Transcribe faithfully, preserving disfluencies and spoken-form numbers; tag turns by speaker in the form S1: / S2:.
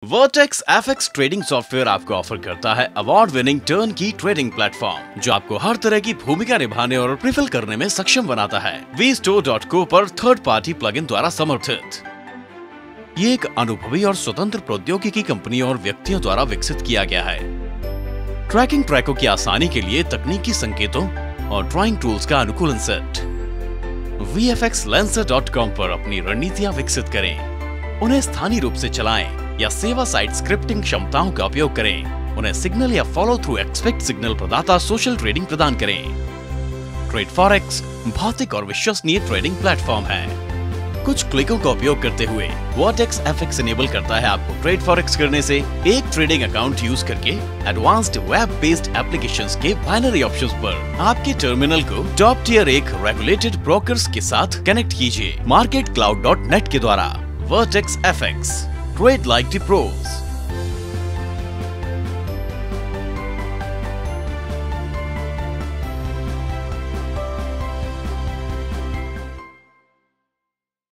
S1: Vertex FX trading software आपको offer करता है award winning turnkey trading platform, जो आपको हर तरह की भूमिका निभाने और प्रिफिल करने में सक्षम बनाता है। वी स्टोर डॉट को पर थर्ड पार्टी प्लगइन द्वारा समर्थित ये एक अनुभवी और स्वतंत्र प्रौद्योगिकी कंपनियों और व्यक्तियों द्वारा विकसित किया गया है। ट्रैकिंग ट्रैकों की आसानी के लिए तकनीकी संकेतों और ड्राइंग टूल्स का अनुकूलन सेट। V F X lancer dot com पर अपनी रणनीतियां विकसित करें, उन्हें स्थानीय रूप से चलाएं या सेवा साइट स्क्रिप्टिंग क्षमताओं का उपयोग करें। उन्हें सिग्नल या फॉलो थ्रू एक्सपेक्ट सिग्नल प्रदाता सोशल ट्रेडिंग प्रदान करें। ट्रेड फॉरेक्स भौतिक और विश्वसनीय ट्रेडिंग प्लेटफॉर्म है। कुछ क्लिकों का उपयोग करते हुए वर्टेक्स एफएक्स इनेबल करता है आपको ट्रेड फॉरेक्स करने से एक ट्रेडिंग अकाउंट यूज करके एडवांस्ड वेब बेस्ड एप्लीकेशंस के बाइनरी ऑप्शंस पर आपके टर्मिनल को टॉप टियर एक रेगुलेटेड ब्रोकर्स के साथ कनेक्ट कीजिए। मार्केट क्लाउड डॉट नेट के द्वारा Vertex FX, trade like the pros.